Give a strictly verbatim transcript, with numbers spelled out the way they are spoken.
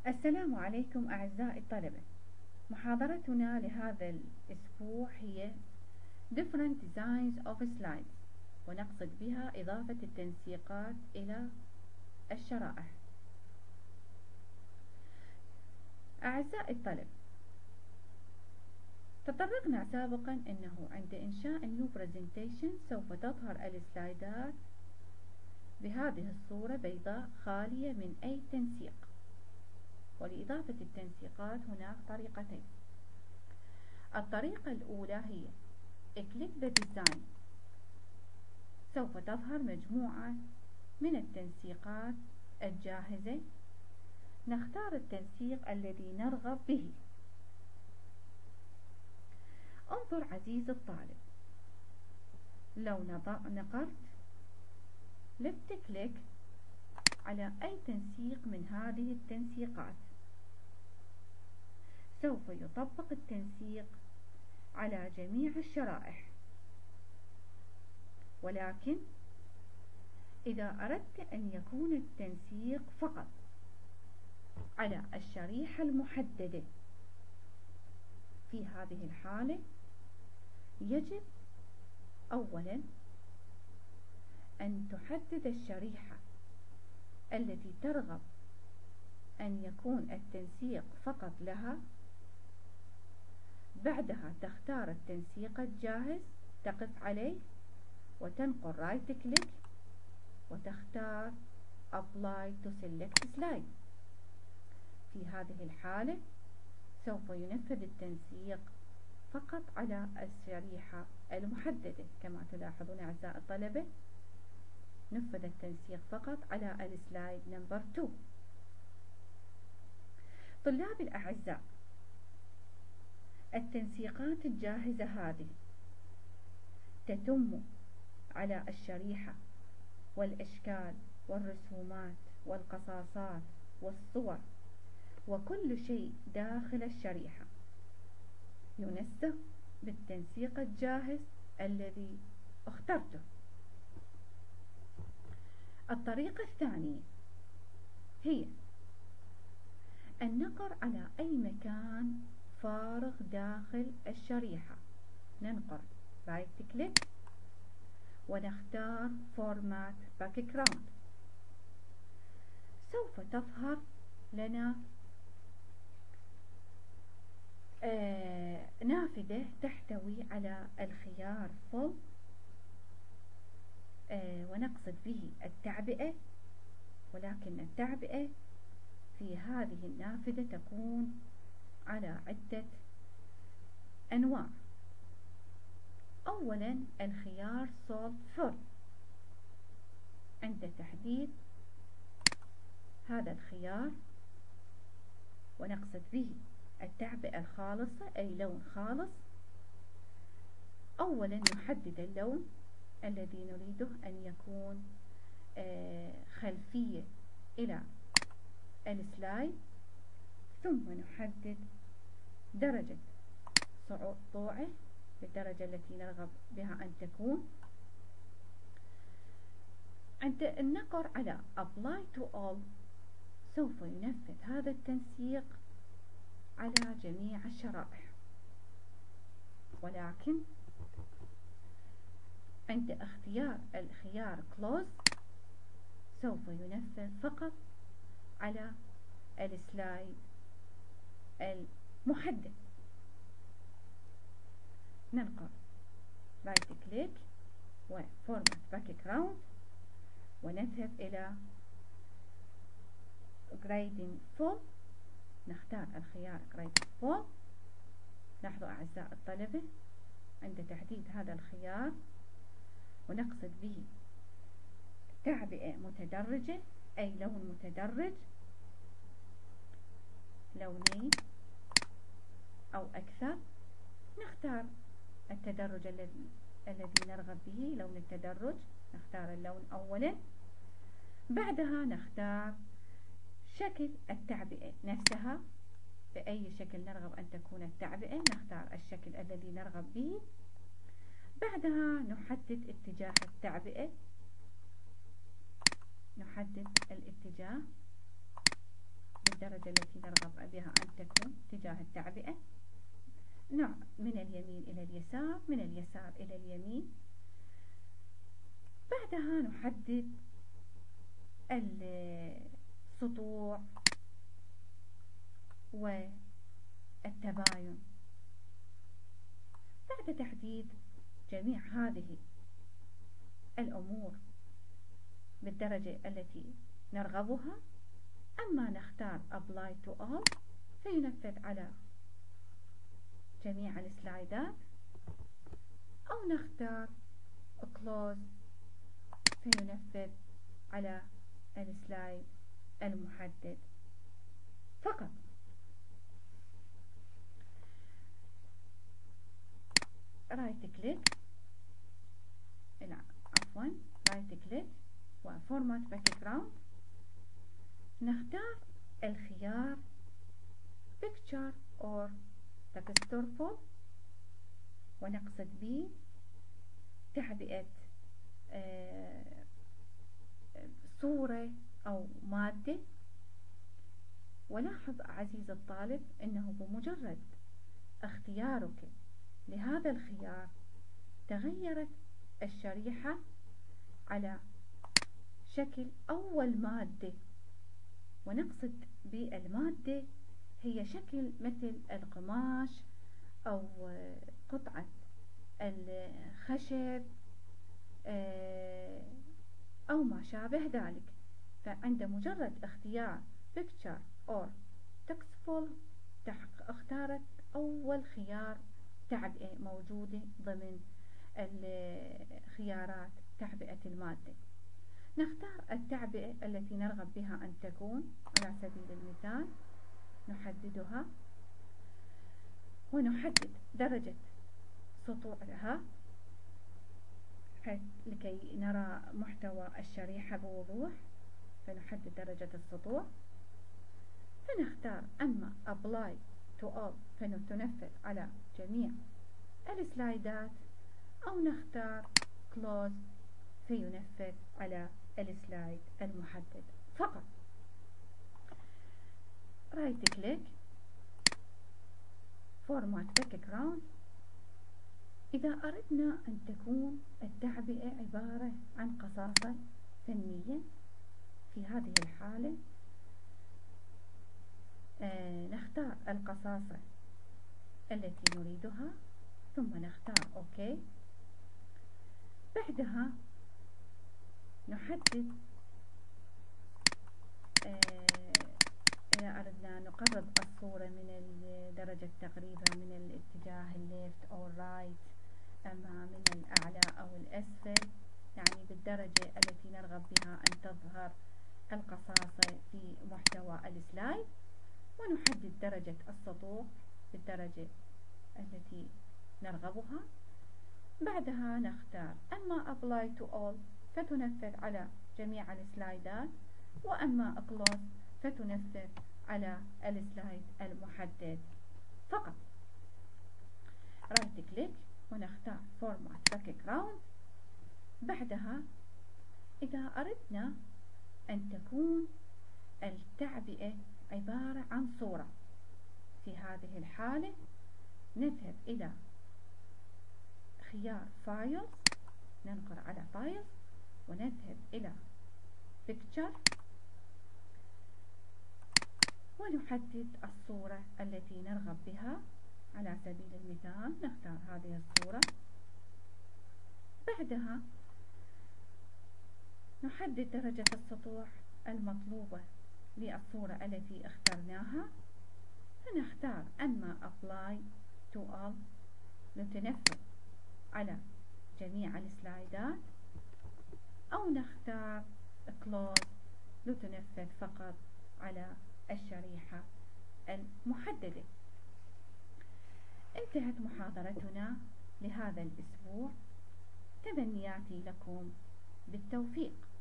السلام عليكم أعزائي الطلبة. محاضرتنا لهذا الأسبوع هي Different Designs of Slides، ونقصد بها إضافة التنسيقات إلى الشرائح. أعزائي الطلبة، تطرقنا سابقا أنه عند إنشاء New Presentation سوف تظهر السلايدات بهذه الصورة بيضاء خالية من أي تنسيق. ولإضافة التنسيقات هناك طريقتين. الطريقة الأولى هي Click the Design. سوف تظهر مجموعة من التنسيقات الجاهزة، نختار التنسيق الذي نرغب به. انظر عزيزي الطالب، لو نقرت left click على أي تنسيق من هذه التنسيقات سوف يطبق التنسيق على جميع الشرائح. ولكن إذا أردت أن يكون التنسيق فقط على الشريحة المحددة، في هذه الحالة يجب أولا أن تحدد الشريحة التي ترغب أن يكون التنسيق فقط لها. بعدها تختار التنسيق الجاهز، تقف عليه وتنقل رايت كليك وتختار Apply to Select Slide. في هذه الحالة سوف ينفذ التنسيق فقط على الشريحة المحددة. كما تلاحظون أعزائي الطلبة، نفذ التنسيق فقط على السلايد نمبر اثنين. طلابي الأعزاء، التنسيقات الجاهزة هذه تتم على الشريحة والأشكال والرسومات والقصاصات والصور وكل شيء داخل الشريحة ينسق بالتنسيق الجاهز الذي اخترته. الطريقة الثانية هي النقر على أي مكان فارغ داخل الشريحة. ننقر رايت كليك ونختار فورمات باك جراوند. سوف تظهر لنا آه نافذة تحتوي على الخيار فول، آه ونقصد به التعبئة. ولكن التعبئة في هذه النافذة تكون على عدة أنواع. أولا الخيار Solve Full. عند تحديد هذا الخيار ونقصد به التعبئة الخالصة أي لون خالص، أولا نحدد اللون الذي نريده أن يكون آه خلفية إلى السلايد، ثم نحدد درجة سطوعه بالدرجة التي نرغب بها أن تكون. عند النقر على Apply to All سوف ينفذ هذا التنسيق على جميع الشرائح. ولكن عند اختيار الخيار Close سوف ينفذ فقط على السلايد المحدد. ننقر رايت كليك وفورمات باك جراوند ونذهب إلى Grading Full. نختار الخيار Grading Full. لاحظوا أعزائي الطلبة، عند تحديد هذا الخيار ونقصد به تعبئة متدرجة أي لون متدرج، لونين أو أكثر، نختار التدرج الذي الذي نرغب به، لون التدرج. نختار اللون أولا، بعدها نختار شكل التعبئة نفسها، بأي شكل نرغب أن تكون التعبئة نختار الشكل الذي نرغب به. بعدها نحدد اتجاه التعبئة، نحدد الاتجاه بالدرجة التي نرغب بها أن تكون تجاه التعبئة، نوع من اليمين إلى اليسار، من اليسار إلى اليمين. بعدها نحدد السطوع والتباين. بعد تحديد جميع هذه الأمور بالدرجة التي نرغبها، أما نختار Apply to All فينفذ على جميع السلايدات، أو نختار Close فينفذ على السلايد المحدد فقط. رايت كليك لا عفوا رايت كليك وفورمات باك جراوند، نختار الخيار Picture or Textural ونقصد به تعبئة آه صورة أو مادة. ولاحظ عزيزي الطالب أنه بمجرد اختيارك لهذا الخيار تغيرت الشريحة على شكل أول مادة، ونقصد بالمادة هي شكل مثل القماش أو قطعة الخشب أو ما شابه ذلك. فعند مجرد اختيار Picture or Textful اختارت أول خيار تعبئة موجودة ضمن الخيارات تعبئة المادة. نختار التعبئة التي نرغب بها أن تكون، على سبيل المثال نحددها ونحدد درجة سطوعها لكي نرى محتوى الشريحة بوضوح، فنحدد درجة السطوع، فنختار أما Apply to All فنتنفذ على جميع السلايدات، أو نختار Close فينفذ على السلايد المحدد فقط. رايت كليك فورمات باك جراوند. إذا أردنا أن تكون التعبئة عبارة عن قصاصة فنية، في هذه الحالة آه نختار القصاصة التي نريدها ثم نختار أوكي. بعدها نحدد آه إذا أردنا نقرب الصورة من درجة تقريبا من الاتجاه الليفت أو الرايت، أما من الأعلى أو الأسفل، يعني بالدرجة التي نرغب بها أن تظهر القصاصة في محتوى السلايد، ونحدد درجة السطوع بالدرجة التي نرغبها. بعدها نختار أما Apply to All فتنفذ على جميع السلايدات، وأما Close فتنفذ على السلايد المحدد فقط. رايت كليك ونختار Format Background. بعدها إذا أردنا أن تكون التعبئة عبارة عن صورة، في هذه الحالة نذهب إلى خيار Files، ننقر على Files ونذهب إلى Picture ونحدد الصورة التي نرغب بها. على سبيل المثال نختار هذه الصورة. بعدها نحدد درجة السطوع المطلوبة للصورة التي اخترناها، فنختار أما Apply to All لتنفذ على جميع السلايدات، أو نختار Close لتنفذ فقط على الشريحة المحددة. انتهت محاضرتنا لهذا الأسبوع، تمنياتي لكم بالتوفيق.